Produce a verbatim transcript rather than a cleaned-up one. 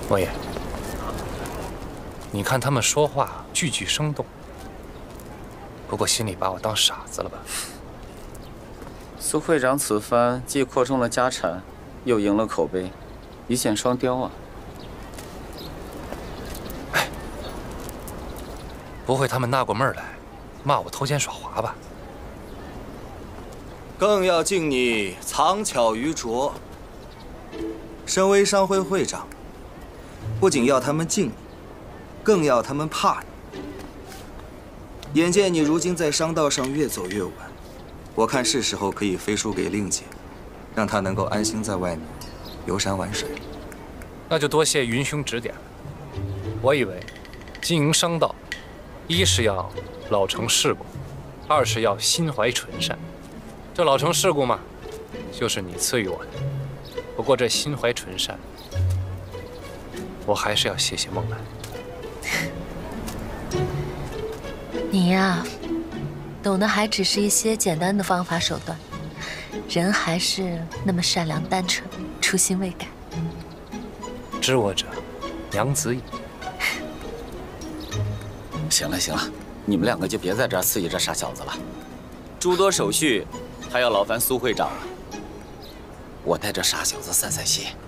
莫言，你看他们说话句句生动，不过心里把我当傻子了吧？ 苏会长此番既扩充了家产，又赢了口碑，一箭双雕啊！ 哎，不会他们纳过闷儿来，骂我偷奸耍滑吧？ 更要敬你藏巧于拙。身为商会会长，不仅要他们敬你，更要他们怕你。眼见你如今在商道上越走越稳，我看是时候可以飞书给令姐，让她能够安心在外面游山玩水。 那就多谢云兄指点了。我以为经营商道，一是要老成世故，二是要心怀纯善。这老成世故嘛，就是你赐予我的。不过这心怀纯善，我还是要谢谢孟兰。 你呀，懂得还只是一些简单的方法手段，人还是那么善良单纯，初心未改。 知我者，娘子矣。 行了行了，你们两个就别在这儿刺激这傻小子了，诸多手续还要劳烦苏会长了。我带着傻小子散散心。